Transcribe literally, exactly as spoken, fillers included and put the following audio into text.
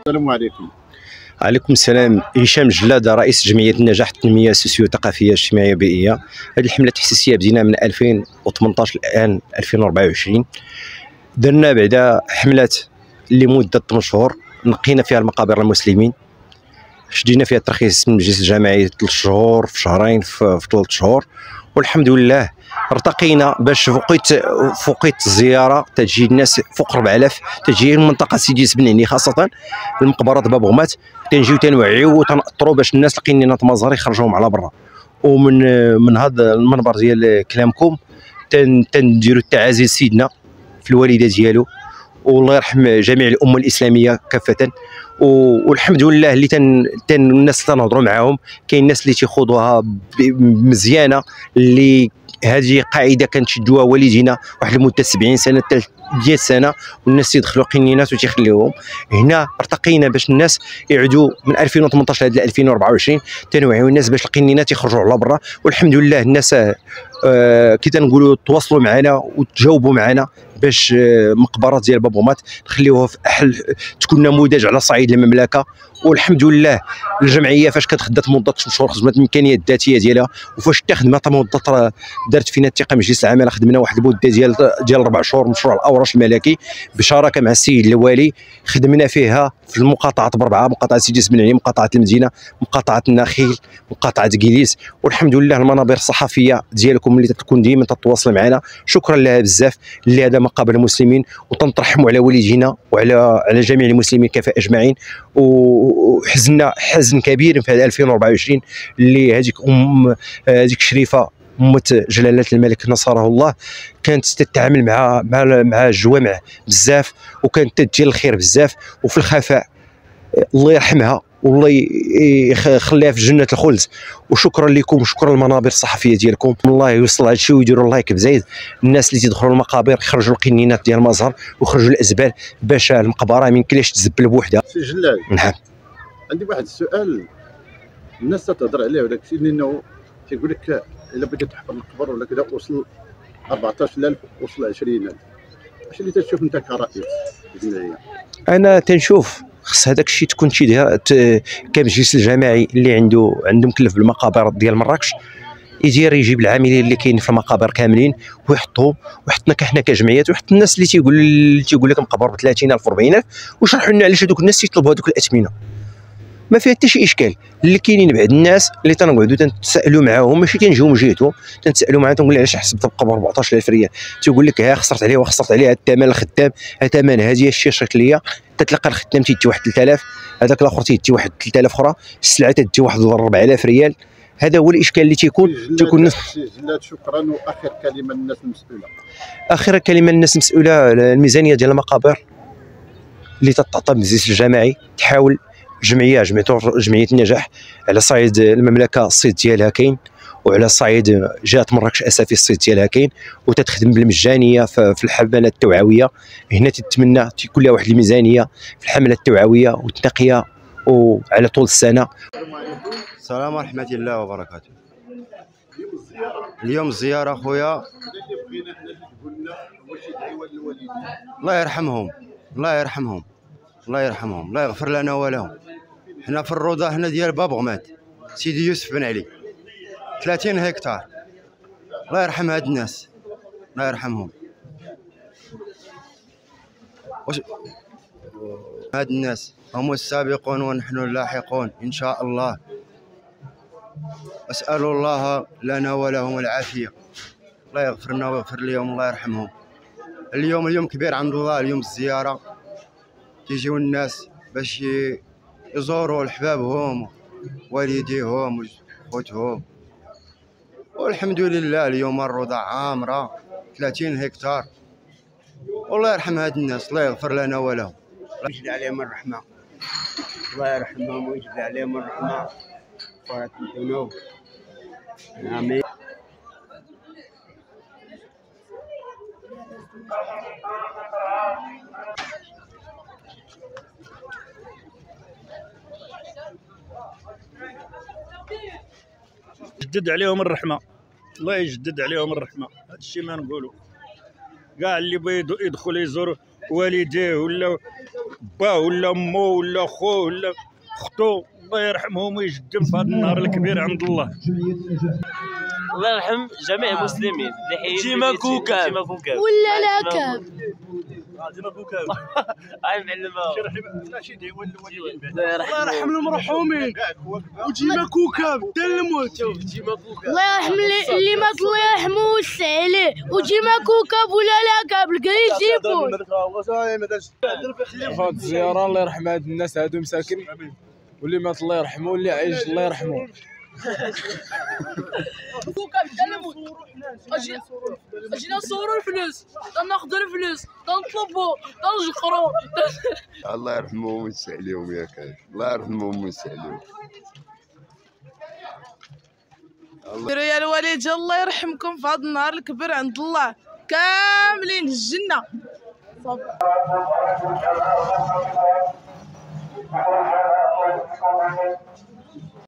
السلام عليكم. عليكم السلام. هشام جلادة، رئيس جمعية النجاح التنمية السوسيو ثقافية الاجتماعية البيئية. هذه الحملة التحسيسية بدينا من ألفين وثمنطاش الآن ألفين وأربعة وعشرين. درنا بعدا حملات لمدة ثمان شهور نقينا فيها المقابر المسلمين، شدينا فيها الترخيص من المجلس الجماعي ثلاث شهور في شهرين في ثلاث شهور، والحمد لله ارتقينا باش فوقيت فوقيت الزياره تجي الناس فوق أربعة آلاف، تجي المنطقه سيدي سبنعني خاصه المقبره باب غمات، تنجيو تنوعيو وتنأطروا باش الناس لقينينات مزار يخرجوهم على برا. ومن من هذا المنبر ديال كلامكم تنديروا التعازي لسيدنا في الوالده ديالو، والله يرحم جميع الامه الاسلاميه كافه. والحمد لله اللي تن, تن الناس تنهضروا معاهم، كاين الناس اللي تيخوضوها مزيانه، اللي هذه قاعده كنشدوها والدينا واحد لمده سبعين سنه حتى مئة سنه، والناس تيدخلوا قنينات وتيخليوهم. هنا ارتقينا باش الناس يعودوا من ألفين وثمنطاش لهاد ألفين وأربعة وعشرين، تنوعيو الناس باش القنينات يخرجوا على برا. والحمد لله الناس آه كي تنقولوا تواصلوا معنا وتجاوبوا معنا باش آه مقبره ديال باب غمات نخليوها في احل تكون نموذج على صعيد المملكه. والحمد لله الجمعيه فاش كتخدات مده شهور خدمت الامكانيات الذاتيه ديالها، وفاش حتى خدمات مده دارت فينا الثقه مجلس العمل، خدمنا واحد المده ديال ديال اربع شهور مشروع الاوراش الملكي بشراكه مع السيد الوالي، خدمنا فيها في المقاطعات بربعه، مقاطعه سيدي سبنعني، مقاطعه المدينه، مقاطعه النخيل، مقاطعه كيليس. والحمد لله المنابر الصحفيه ديالكم اللي تكون ديما تتواصل معنا، شكرا لها بزاف، اللي هذا مقابر المسلمين وتنترحموا على والدينا وعلى على جميع المسلمين كافه اجمعين. وحزننا حزن كبير في ألفين وأربعة وعشرين اللي هذيك ام هذيك شريفه أمة جلالة الملك نصره الله كانت تتعامل مع مع مع الجوامع بزاف، وكانت تدير الخير بزاف وفي الخفاء. الله يرحمها والله يخليها في جنة الخلد. وشكرا لكم وشكرا للمنابر الصحفيه ديالكم. الله يوصل هذا الشيء ويديروا اللايك بزايد، الناس اللي تيدخلوا المقابر يخرجوا القنينات ديال المزار ويخرجوا الازبال باش المقبره ما يمكنلهاش تزبل بوحدها. سي جلال، نعم عندي واحد السؤال. الناس تهضر عليه وداك الشيء لانه تيقول لك الا بغيتي تحفر القبر ولا كذا وصل أربعطاش ألف وصل عشرين ألف، اش اللي تشوف انت كرئيس جمعيه؟ انا تنشوف خص هذاك الشيء تكون تيدير كمجلس الجماعي اللي عنده عنده مكلف بالمقابر ديال مراكش، يدير يجيب العاملين اللي كاينين في المقابر كاملين ويحطهم، ويحطنا كحنا كجمعيات، ويحط الناس اللي تيقول اللي تيقول لك مقبر ب ثلاثين ألف أربعين ألف، ويشرحوا لنا علاش هذوك الناس تيطلبوا هذوك الاثمنه. ما فيها حتى شي اشكال. اللي كاينين بعض الناس اللي تنقعدوا تنسالوا معاهم، ماشي تنجيو من جهتهم، تنسالوا معاهم تنقول علاش حسبت القبر أربعطاش ألف ريال، تيقول لك ها خسرت عليه وخسرت عليه الثمن الخدام، الثمن هذه الشيء شريت ليا، تتلقى الخدام تيدي واحد ثلاثة آلاف، هذاك الاخر تيدي واحد ثلاثة آلاف اخرى، السلعه تدي واحد أربعة آلاف ريال. هذا هو الاشكال اللي تيكون تيكون جلاد. شكرا. واخر كلمه للناس المسؤوله. اخر كلمه للناس المسؤوله، الميزانيه ديال المقابر اللي تتعطى بالمجلس الجماعي تحاول جمعيه جمعيه جمعيه النجاح على صعيد المملكه الصيت ديالها كاين، وعلى صعيد جهه مراكش اسفي الصيت ديالها كاين، وتتخدم بالمجانيه في الحمله التوعويه. هنا تتمنى تكون لها واحد الميزانيه في الحمله التوعويه والتنقيه وعلى طول السنه. السلام ورحمه الله وبركاته. اليوم الزياره خويا الله يرحمهم الله يرحمهم الله يرحمهم الله يغفر لنا ولهم. حنا في الروضه هنا ديال باب غمات سيدي يوسف بن علي ثلاثين هكتار. الله يرحم هاد الناس الله يرحمهم. وش... هاد الناس هم السابقون ونحن اللاحقون ان شاء الله. اسال الله لنا ولهم العافيه. الله يغفر لنا ويغفر لهم الله يرحمهم. اليوم اليوم كبير عند الله، اليوم الزياره تيجيو الناس باش يزوروا احبابهم والديهم وخوتهم. والحمد لله اليوم الروضه عامره ثلاثين هكتار. والله يرحم هاد الناس الله يغفر لنا ولهم. يجزي عليهم الرحمه الله يرحمهم ويجزي عليهم الرحمه وغفرة الذنوب. امين. يجدد عليهم الرحمه الله يجدد عليهم الرحمه. هذا الشيء ما نقولوا كاع اللي بغى يدخل يزور والديه ولا باه ولا مو ولا خو ولا اختو، الله يرحمهم ويجدهم في هذا النهار الكبير عند الله. الله يرحم جميع المسلمين اللي حيين ديما كوكب ديما كوكب ولا لا كاب ديما كوكب. هاي معلمه. الله يرحم المرحومين وديما كوكب حتى الموت. الله يرحم اللي مات، الله يرحمه ويوسع عليه، وديما كوكب ولا لا كاب الكريس يكون. فهاد الزيارة الله يرحم هاد الناس هادو مساكن، واللي مات الله يرحمه واللي عايش الله يرحمه. كوكب حتى الموت. اجينا نصوروا الفلوس، ناخذوا الفلوس، نطلبوا، نجقروا. الله يرحمهم ويوسع عليهم يا كاش، الله يرحمهم ويوسع عليهم. ديروا يا الوالد الله يرحمكم في هذا النهار الكبير عند الله، كاملين الجنة. صب.